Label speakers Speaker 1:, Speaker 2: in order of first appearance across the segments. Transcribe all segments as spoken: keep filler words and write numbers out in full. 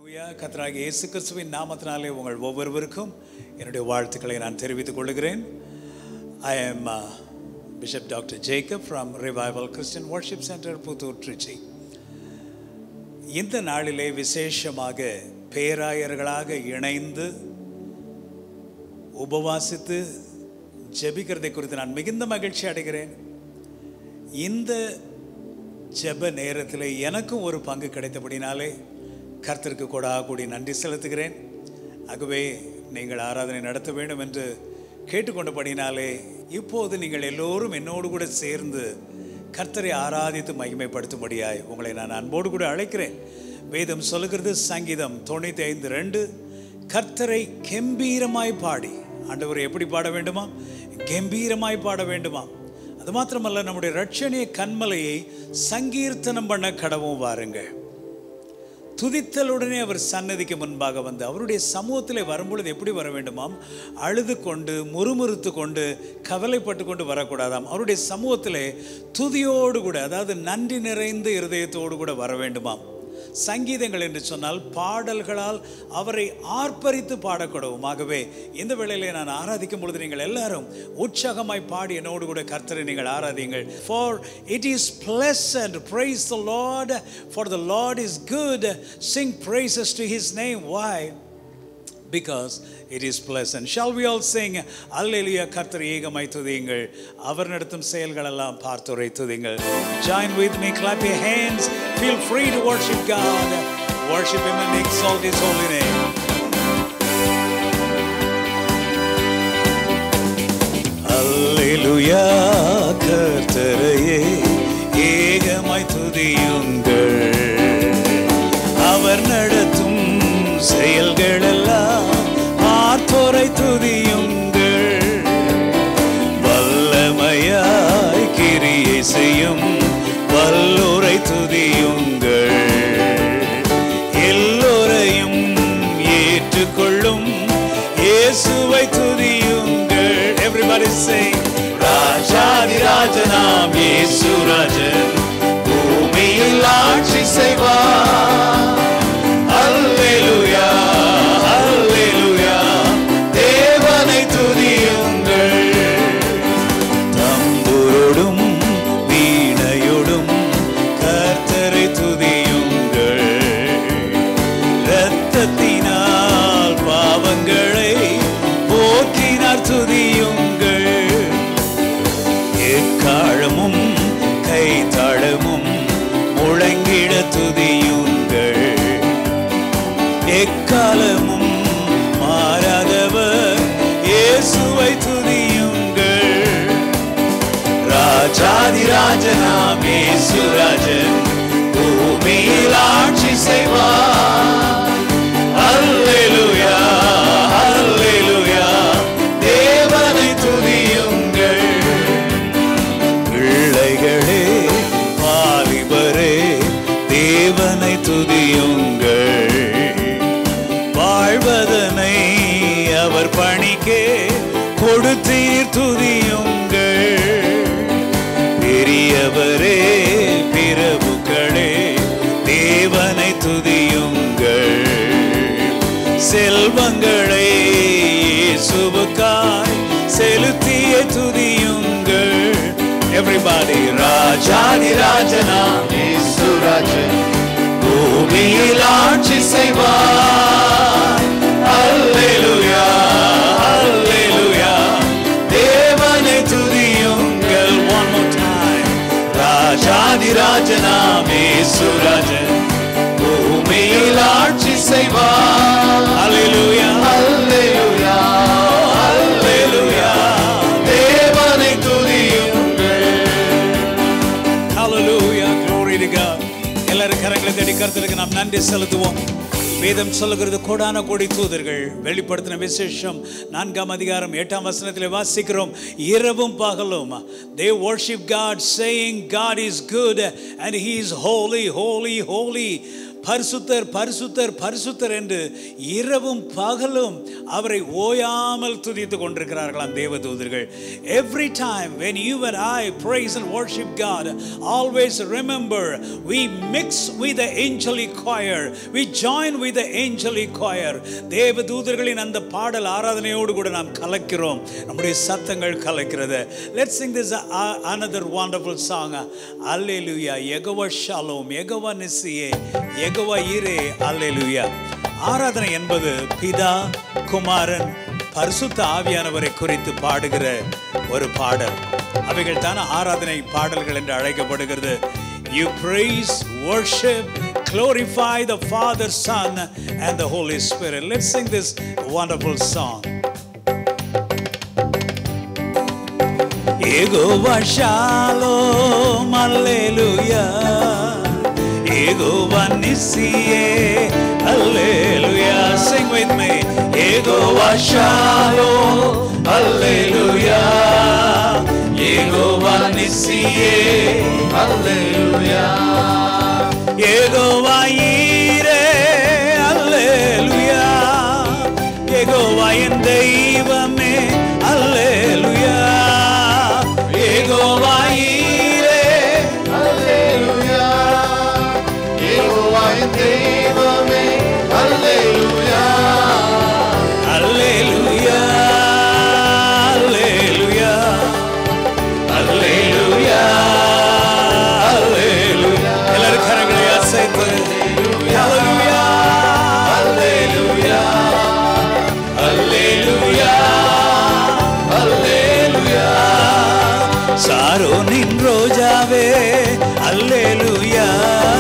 Speaker 1: கர்த்தராகிய இயேசு கிறிஸ்துவின் நாமத்தினாலே உங்கள் ஒவ்வொருவருக்கும் என்னுடைய வாழ்த்துக்களை நான் தெரிவித்துக் கொள்கிறேன். I am uh, Bishop Doctor Jacob from Revival Christian Worship Center, Puthur, Trichy. இந்த நாளிலே விசேஷமாக பேராயர்களாக இணைந்து உபவாசித்து ஜெபிக்கிறதை குறித்து நான் மிகுந்த மகிழ்ச்சி அடைகிறேன். இந்த ஜெப நேரத்தில் எனக்கும் ஒரு பங்கு கிடைத்தபடினாலே கர்த்தருக்கு கொடா கூடி நன்றி செலுத்துகிறேன். ஆகவே நீங்கள் ஆராதனை நடத்த வேண்டும் என்று கேட்டுக்கொண்டபடினாலே இப்போது நீங்கள் எல்லோரும் என்னோடு கூட சேர்ந்து கர்த்தரை ஆராதித்து மகிமைப்படுத்தும்படியாய் உங்களை நான் அன்போடு கூட அழைக்கிறேன். வேதம் சொல்லுகிறது, சங்கீதம் தொண்ணூற்றி ஐந்து ரெண்டு, கர்த்தரை கம்பீரமாய் பாடி. ஆண்டவரை எப்படி பாட வேண்டுமா? கம்பீரமாய் பாட வேண்டுமா? அது மாத்திரமல்ல, நம்முடைய இரட்சணிய கன்மலையை சங்கீர்த்தனம் பண்ண கடவும் வாருங்கள். துதித்தலுடனே அவர் சன்னதிக்கு முன்பாக வந்து அவருடைய சமூகத்தில் வரும்பொழுது எப்படி வர வேண்டுமாம்? அழுது கொண்டு முறுமுறுத்து கொண்டு கவலைப்பட்டு கொண்டு வரக்கூடாதாம். அவருடைய சமூகத்தில் துதியோடு கூட, அதாவது நன்றி நிறைந்த இருதயத்தோடு கூட வர வேண்டுமாம். சங்கீதங்கள் என்று சொன்னால் பாடல்களால் அவரை ஆர்ப்பரித்து பாடக்கூடவும். ஆகவே இந்த வேளையிலே நான் ஆராதிக்கும் பொழுது நீங்கள் எல்லாரும் உற்சாகமாய் பாடி என்னோடு கூட கர்த்தரை நீங்கள் ஆராதிங்கள். For it is pleasant, praise the Lord, for the Lord is good, sing praises to his name. Why? Because it is pleasant. Shall we all sing Alleluia? கர்த்தரை ஏகமாய் துதியுங்கள், அவர் நடத்தும் செயல்கள் எல்லாம் பார்த்துரை துதியுங்கள். Join with me, clap your hands, feel free to worship God, worship him and exalt his holy name. Alleluia, கர்த்தரையே ஏகமாய் துதியுங்கள், அவர் நடத்தும் செயல்கள் எல்லாம் ஆர்த்தோரை துதியுங்கள். வல்லமையாய் கிரியை செய்யும் வல்லோரை துதியுங்கள், எல்லோரையும் ஏற்றுக்கொள்ளும் இயேசுவை துதியுங்கள். Everybody sing. ராஜாதி ராஜனாம் இயேசு ராஜன் பூமியில் ஆட்சி செய்வார். அல்லேலூயா, அல்லேலூயா, தேவனை துதியுங்கள். தம்புரோடும் வீணையோடும் கர்த்தரை துதியுங்கள். இரத்தத்தினால் பாவங்களை போக்கினார் துதியுங்கள். எக்காலமும் கைத்தாளமும் முழங்கிட துதியுங்கள். எக்காலமும் மாறாதவர் இயேசுவை துதியுங்கள். ராஜாதி ராஜனாம் இயேசு ராஜன் பூமியில் ஆட்சி செய்வார். அல்லேலூயா, அல்லேலூயா, தேவனை துதியுங்கள். பிள்ளைகளே, வாலிபரே, தேவனை துதியுங்கள். வாழ்வதனை அவர் பணிக்கே கொடுத்தீர் துதியுங்கள். பெரியவரே, பிரபுக்களே, தேவனை துதியுங்கள். செல்வங்களை இயேசுவுக்காய் செலுத்திய துதியுங்கள். Everybody. ராஜாதி ராஜனாம் இயேசு ராஜன் பூமியில் ஆட்சி செய்வார். அல்லேலூயா, அல்லேலூயா, தேவனை துதியுங்கள். One more time. ராஜாதி ராஜனாம் இயேசு ராஜன் பூமியில் ஆட்சி செய்வார். அல்லேலூயா, அல்லேலூயா, அல்லேலூயா, தேவனை துதியுங்கள். Hallelujah, glory to God. எல்லாரும் கரங்களை தட்டி கர்த்தருக்கு நாம் நன்றி செலுத்துவோம். வேதம் சொல்லுகிறது, கோடான கோடி தூதர்கள் வெளிப்படுத்தின விசேஷம் நான்காம் அதிகாரம் எட்டாம் வசனத்தில் வாசிக்கிறோம், இரவும் பகலும் they worship God saying God is good and he is holy, holy, holy. பரிசுத்தர் பரிசுத்தர் பரிசுத்தர் என்று இரவும் பகலும் அவரை ஓயாமல் துதித்துக் கொண்டிருக்கிறார்களாம் தேவதூதர்கள். Every time when you and I praise and worship God, always remember we mix with the angelic choir, we join with the angelic choir. தேவதூதர்களின் அந்த பாடல் ஆராதனையோடு கூட நாம் கலக்கிறோம், நம்முடைய சத்தங்கள் கலக்கிறது. Let's sing this uh, another wonderful song. Hallelujah. Yehova Shalom, Yehova Nisiye, Yehova Yire. Hallelujah. ஆராதனை என்பது பிதா குமாரன் பரிசுத்த ஆவியானவரை குறித்து பாடுகிற ஒரு பாடல். அவைகள் தான ஆராதனை பாடல்கள் என்று அழைக்கப்படுகிறது. You praise, worship, glorify the Father, Son and the Holy Spirit. Let's sing this wonderful song. Yehova Shalom, Hallelujah. Yehova Nisiye, Hallelujah. Sing with me. Yehova Shalom, Hallelujah. Yehova Nisiye, Hallelujah. Yehova Yire, Hallelujah. Yehova en Deivame, Hallelujah. Yehova Yire,
Speaker 2: Hallelujah. Yehova en Deivame, Hallelujah.
Speaker 1: Hallelujah. Hallelujah. Hallelujah. Hallelujah. எல்லாரும் கரங்களை அசைத்து Hallelujah. Hallelujah. Hallelujah. Hallelujah. சாரோனின் ரோஜாவே Hallelujah.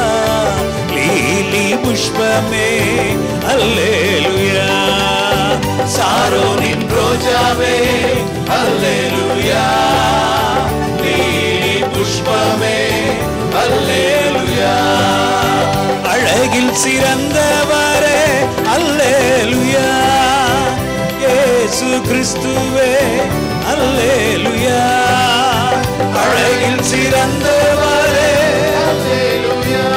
Speaker 1: லீலி புஷ்பமே Hallelujah. சாரோனின் ரோஜாவே Hallelujah. லீலி புஷ்பமே Hallelujah. அழகில் சிறந்தவரே Hallelujah. இயேசு கிறிஸ்துவே Hallelujah. அழகில் சிறந்தவரே
Speaker 2: Hallelujah.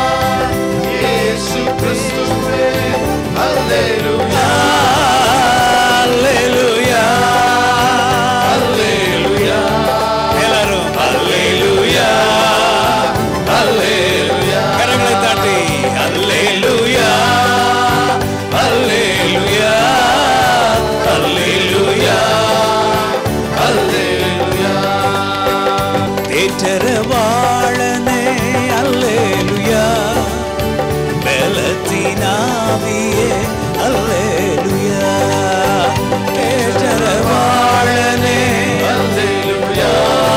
Speaker 2: Yesu Christuve, Hallelujah.
Speaker 1: Hallelujah. Hallelujah. எல்லாரும் Hallelujah. Hallelujah. கரங்களை தட்டி Hallelujah. Hallelujah. Hallelujah. Hallelujah. தேற்றரவாளனே Hallelujah. பெலத்தினாவியே Hallelujah. தேற்றரவாளனே
Speaker 2: Hallelujah.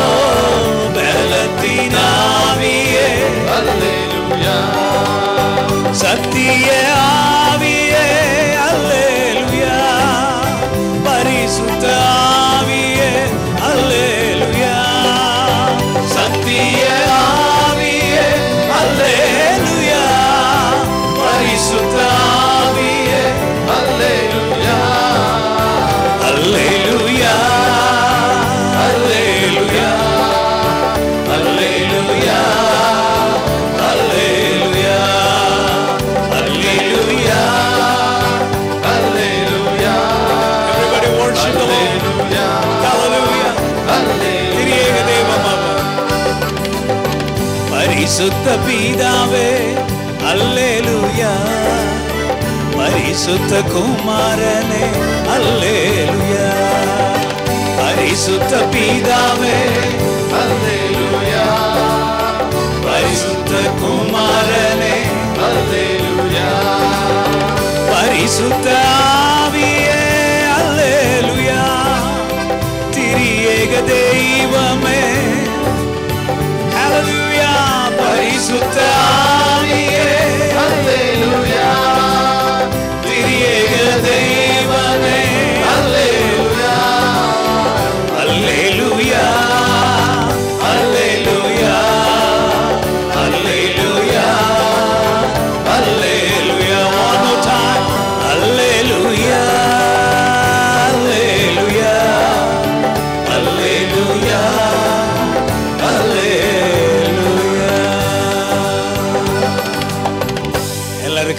Speaker 1: பெலத்தினாவியே
Speaker 2: Hallelujah.
Speaker 1: சத்திய ஆவியே Hallelujah. பரிசுத்த ஆவியே Hallelujah. சத்திய ஆவியே Hallelujah. பரிசுத்த ஆவியே
Speaker 2: Hallelujah.
Speaker 1: Hallelujah. Hallelujah. Hallelujah. Hallelujah. Hallelujah.
Speaker 2: Hallelujah.
Speaker 1: Everybody worship the Lord. Hallelujah. திரியேக தேவம் அவர். பரிசுத்த பிதாவே Hallelujah. பரிசுத்த குமாரனே Hallelujah. பரிசுத்த பிதாவே
Speaker 2: Hallelujah.
Speaker 1: பரிசுத்த குமாரனே
Speaker 2: Hallelujah.
Speaker 1: பரிசுத்த ஆவியே Hallelujah. திரியேக தெய்வமே Hallelujah. பரிசுத்த ஆவியே
Speaker 2: Hallelujah.
Speaker 1: திரியேக தெய்வமே
Speaker 2: Hallelujah.
Speaker 1: Hallelujah. Hallelujah. Hallelujah. Hallelujah. One more time. Hallelujah.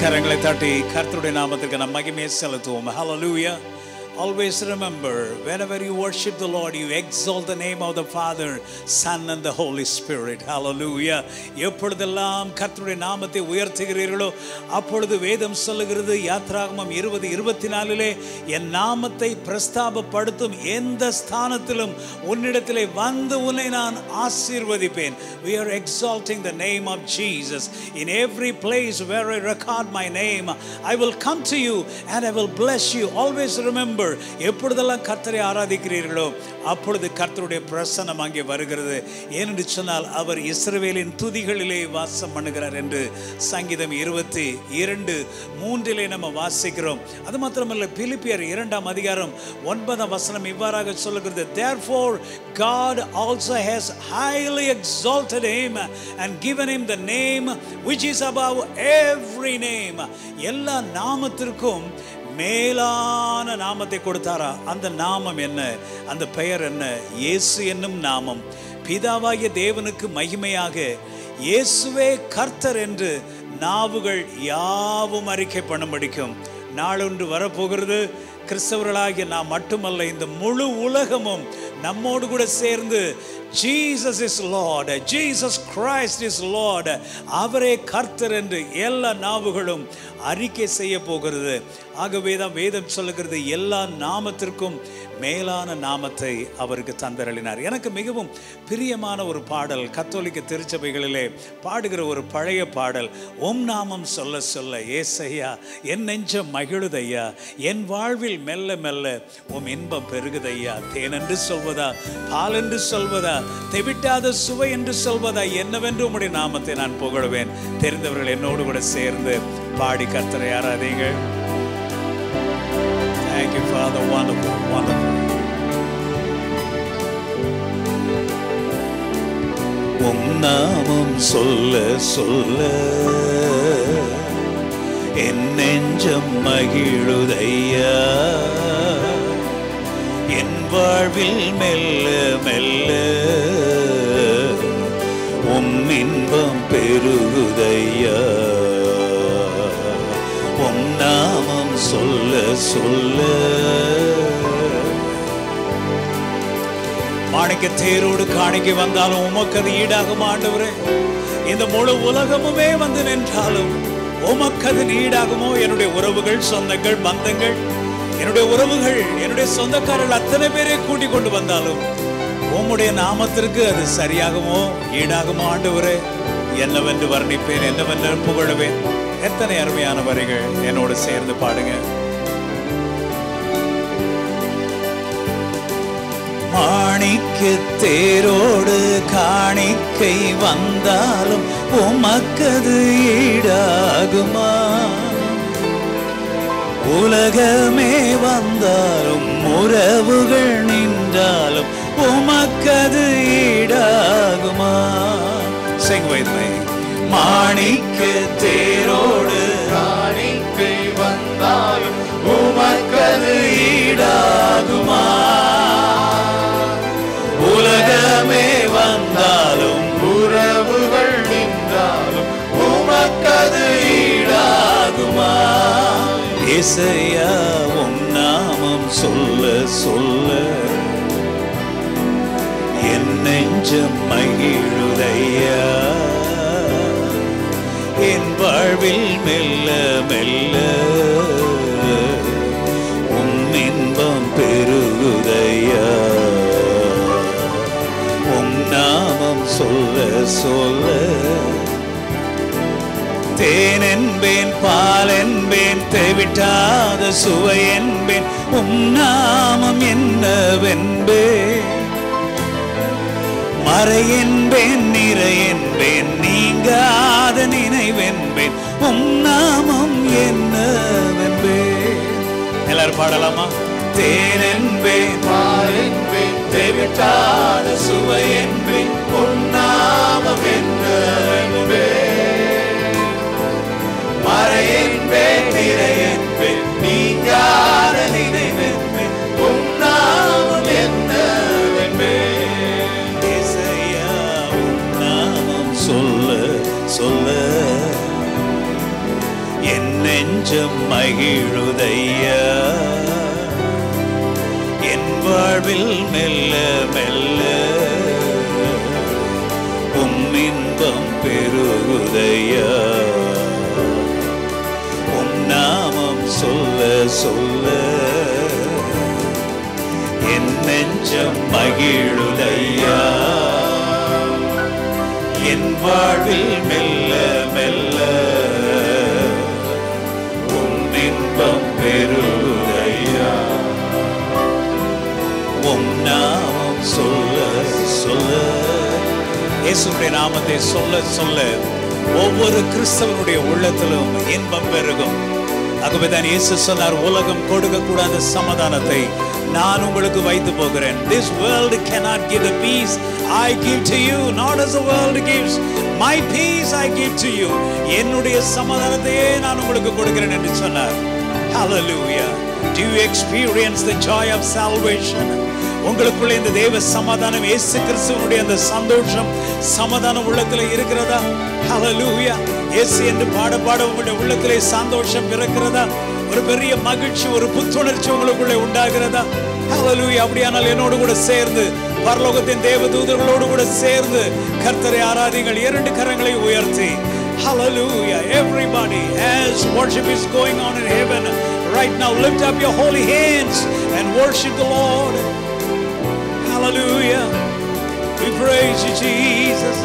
Speaker 1: கரங்களை தட்டி கர்த்தருடைய நாமத்திற்கு நாம் மகிமையை செலுத்துவோம். Hallelujah. Always remember, whenever you worship the Lord, you exalt the name of the Father, Son and the Holy Spirit. Hallelujah. எப்பொழுதெல்லாம் கர்த்தருடைய நாமத்தை உயர்த்துகிறீர்களோ அப்பொழுது வேதம் சொல்லுகிறது, யாத்ராகமம் இருபது இருபத்தி நாலிலே, என் நாமத்தை பிரஸ்தாபப்படுத்தும் எந்த ஸ்தானத்திலும் உன்னிடத்திலே வந்து உன்னை நான் ஆசீர்வதிப்பேன். We are exalting the name of Jesus. In every place where I record my name, I will come to you and I will bless you. Always remember, எப்பொழுதெல்லாம் கர்த்தரை ஆராதிக்கிறீர்களோ அப்பொழுது கர்த்தருடைய பிரசன்னம் அங்கே வருகிறது. ஏனென்று சொன்னால் அவர் இஸ்ரவேலின் துதிகளிலே வாசம் பண்ணுகிறார் என்று சங்கீதம் இருபத்தி இரண்டு மூன்றிலே நம்ம வாசிக்கிறோம். அது மாத்திரமல்ல, பிலிப்பியர் இரண்டாம் அதிகாரம் ஒன்பதாம் வசனம் இவ்வாறாக சொல்லுகிறது, therefore God also has highly exalted him and given him the name which is above every name. எல்லா நாமத்திற்கும் மேலான நாமத்தை கொடுத்தாரா. அந்த நாமம் என்ன? அந்த பெயர் என்ன? இயேசு என்னும் நாமம். பிதாவாகிய தேவனுக்கு மகிமையாக இயேசுவே கர்த்தர் என்று நாவுகள் யாவும் அறிக்கை பண்ண முடிக்கும். நாளொன்று வரப்போகிறது, கிறிஸ்தவர்களாகிய நாம் மட்டுமல்ல, இந்த முழு உலகமும் நம்மோடு கூட சேர்ந்து Jesus is Lord, Jesus Christ is Lord, அவரே கர்த்தர் என்று எல்லா நாவுகளும் அறிக்கை செய்ய போகிறது. ஆகவே தான் வேதம் சொல்லுகிறது, எல்லா நாமத்திற்கும் மேலான நாமத்தை அவருக்கு தந்தரளினார். எனக்கு மிகவும் பிரியமான ஒரு பாடல், கத்தோலிக்க திருச்சபைகளிலே பாடுகிற ஒரு பழைய பாடல், ஓம் நாமம் சொல்ல சொல்ல ஏசையா என் நெஞ்சம் மகிழுதையா, என் வாழ்வில் மெல்ல மெல்ல உம் இன்பம் பெருகுதையா, தேனென்று சொல்வதா பாலென்று சொல்வதா தெவிட்டாத சுவை என்று சொல்வதா, என்னவென்று உம்முடைய நாமத்தை நான் புகழுவேன். தெரிந்தவர்கள் என்னோடு கூட சேர்ந்து பாடி கர்த்தரை ஆராதிங்கள். Thank you, Father. Wonderful, wonderful. உம் நாமம் சொல்ல சொல்ல என் நெஞ்சம் மகிழுதையா, என் வாழ்வில் மெல்ல மெல்ல உம் இன்பம் பெருகுதையா, உம் நாமம் சொல்ல சொல்ல. மாணிக்க தேரோடு காணிக்கை வந்தாலும் உமக்கு அது ஈடாகும் ஆண்டவரே. இந்த முழு உலகமுமே வந்து நின்றாலும் உமக்கு அது ஈடாகுமோ? என்னுடைய உறவுகள், சொந்தங்கள், பந்தங்கள், என்னுடைய உறவுகள், என்னுடைய சொந்தக்காரர்கள் அத்தனை பேரை கூட்டிக் கொண்டு வந்தாலும் உம்முடைய நாமத்திற்கு அது சரியாகுமோ, ஈடாகுமோ? ஆண்டவரே, என்னவென்று வர்ணிப்பேன், என்னவென்று புகழுவேன். எத்தனை அருமையான வரிகள், என்னோடு சேர்ந்து பாடுங்க. மாணிக்க தேரோடு காணிக்கை வந்தாலும் உமக்கது ஈடாகுமா? உலகமே வந்தாலும் உறவுகள் நின்றாலும் உமக்கது ஈடாகுமா? Sing with me. மாணிக்க தேரோடு
Speaker 2: காணிக்கை வந்தாலும் உமக்கது
Speaker 1: ஈடாகுமா? உலகமே வந்தாலும்
Speaker 2: உறவுகள் நின்றாலும் உமக்கது
Speaker 1: ஈடாகுமா? இசையா உம் நாமம் சொல்ல சொல்ல என் நெஞ்சம் மகிழுதையா, என் வாழ்வில் மெல்ல மெல்ல உம் இன்பம் பெருகுதையா, உம் நாமம் சொல்ல சொல்ல. தேன் என்பேன், பால் என்பேன், தெவிட்டாத சுவை என்பேன், உம் நாமம் என்னவென்பேன். மறை என்பேன், நிறை என்பேன், நீங்காத நினைவென்பேன், உம் நாமம் என்னவென்பேன். எல்லாரும் பாடலாமா? தேன் என்பேன்,
Speaker 2: பால் என்பேன்,
Speaker 1: தெவிட்டாத சுவை என்பேன், உம் நாமம் என்னவென்பேன். மறை என்பேன், நிறை என்பேன், நீங்காத நினைவென்பேன், உம் நாமம் என்னவென்பேன். இசையா உம் நாமம் சொல்ல சொல்ல என் நெஞ்சம் மகிழுதையா என் வாழ்வில் மெல்ல மெல்ல உம் இன்பம் பெருகுதையா உம் நாமம் சொல்ல சொல்ல என் நெஞ்சம் மகிழுதையா என் வாழ்வில் மெல்ல மெல்ல உம் இன்பம் பெருகுதையா உம் நாமம் சொல்ல சொல்ல இயேசுவின் நாமத்தை சொல்ல சொல்ல ஒவ்வொரு கிறிஸ்தவனுடைய உள்ளத்திலும் இன்பம் பெருகும். ஆகவேதான் இயேசு சொன்னார், உலகம் கொடுக்க கூடாத சமாதானத்தை நான் உங்களுக்கு வைத்து போகிறேன். This world cannot give the peace I give to you, not as the world gives. My peace I give to you. என்னுடைய சமாதானத்தையே நான் உங்களுக்கு கொடுக்கிறேன் என்று சொன்னார். Hallelujah. Do you experience the joy of salvation? உங்களுக்குள்ள இந்த தேவ சமாதானம், இயேசு கிறிஸ்துவினுடைய அந்த சந்தோஷம் சமாதானம் உள்ளத்திலே இருக்கிறதா? Hallelujah. இயேசு என்று பாட பாட உங்களுடைய உள்ளத்திலே சந்தோஷம் பிறக்கிறதா? ஒரு பெரிய மகிழ்ச்சி, ஒரு புத்துணர்ச்சி உங்களுக்குள்ளே உண்டாகிறதா? Hallelujah. அப்படியானால் என்னோடு கூட சேர்ந்து பரலோகத்தின் தேவ தூதர்களோடு கூட சேர்ந்து கர்த்தரை ஆராதிங்கள். இரண்டு கரங்களை உயர்த்தி Hallelujah. Everybody, as worship is going on in heaven right now, lift up your holy hands and worship the Lord. Hallelujah. We praise you, Jesus.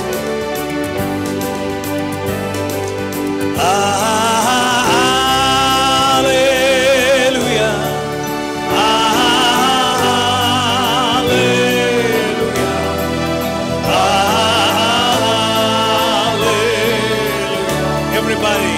Speaker 1: Hallelujah. Hallelujah. Hallelujah. Everybody.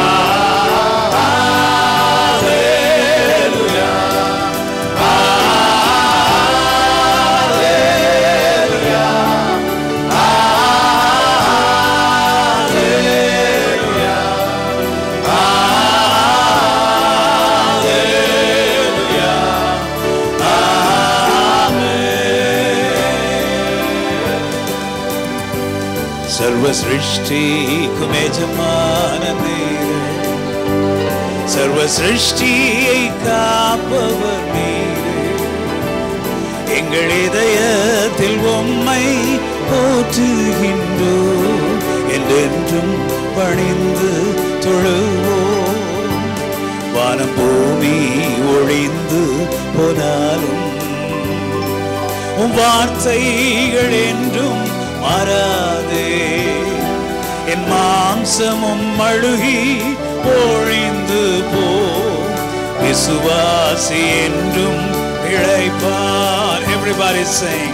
Speaker 1: सर्व सृष्टि को मेजमान नीरे सर्व सृष्टि காப்பவர் நீரே எங்கள் இதயத்தில் உம்மை போற்றுகின்றோம் என்றென்றும் பணிந்து தொழுவோம் வானம் பூமி ஒழிந்து போனாலும் உம் வார்த்தைகள் என்றும் மாறாதே என் மாம்சமும் அழுகி ஒழிந்து போ விசுவாசி என்றும் பிழைப்பார். Everybody sing.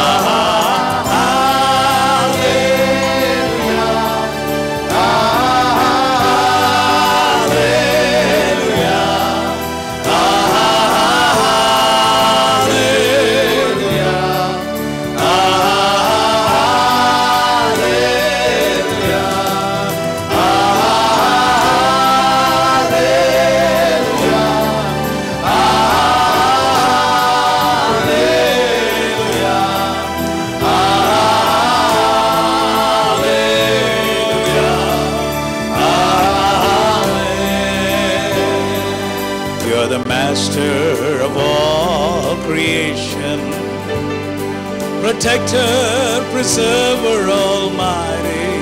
Speaker 1: Master of all creation, protector, preserver almighty,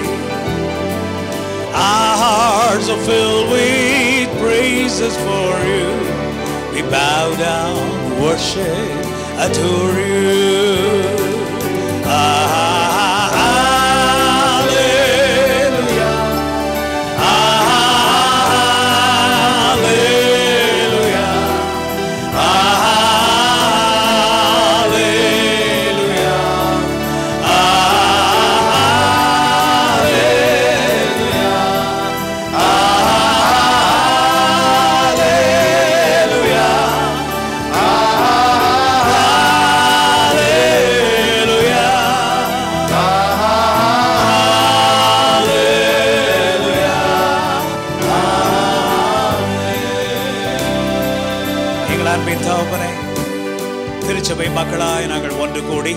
Speaker 1: our hearts are filled with praises for you. We bow down, worship, adore you. திருச்சபை மக்களாய் நாங்கள் ஒன்று கூடி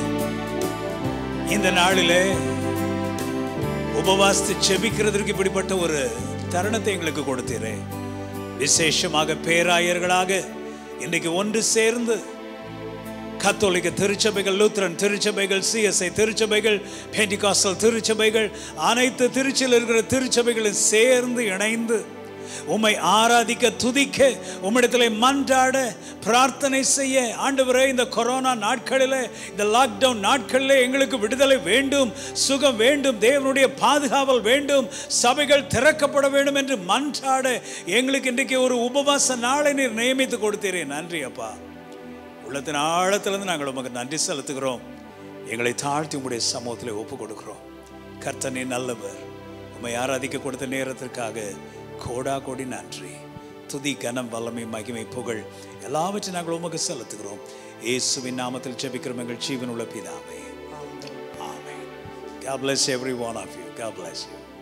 Speaker 1: இந்த நாளிலே உபவாசித்து செபிக்கிறதற்கு இப்படிப்பட்ட ஒரு தருணத்தை எங்களுக்கு கொடுத்தீரே. விசேஷமாக பேராயர்களாக இன்றைக்கு ஒன்று சேர்ந்து கத்தோலிக்க திருச்சபைகள், லூத்ரன் திருச்சபைகள், சிஎஸ்ஐ திருச்சபைகள், பெண்டிகாஸ்டல் திருச்சபைகள், அனைத்து திருச்சியில் இருக்கிற திருச்சபைகளும் சேர்ந்து இணைந்து உம்மை ஆராதிக்க, துதிக்க, உம்மிடத்திலே மன்றாட, பிரார்த்தனை செய்ய, ஆண்டவரே இந்த கொரோனா நாட்களில், இந்த லாக்டவுன் நாட்களில் எங்களுக்கு விடுதலை வேண்டும், சுகம் வேண்டும், தேவனுடைய பாதுகாவல் வேண்டும், சபைகள் திறக்கப்பட வேண்டும் என்று மன்றாட எங்களுக்கு இன்றைக்கு ஒரு உபவாச நாளை நீர் நியமித்து கொடுத்தீரே. நன்றி அப்பா. உள்ளத்தின் ஆழத்திலிருந்து நாங்கள் உமக்கு நன்றி செலுத்துகிறோம். எங்களை தாழ்த்தி உங்களுடைய சமூகத்தில் ஒப்பு கொடுக்கிறோம். கர்த்தனே நல்லவர். உம்மை ஆராதிக்க கொடுத்த நேரத்திற்காக கோடா கோடி நன்றி. துதி, கனம், வல்லமை, மகிமை, புகழ் எல்லாவற்றையும் நாங்கள் உமக்கு செலுத்துகிறோம். இயேசுவின் நாமத்தில் ஜெபிக்கிறோம் எங்கள் ஜீவனுள்ள பிதாவே. ஆமென். God bless every one of you. God bless you.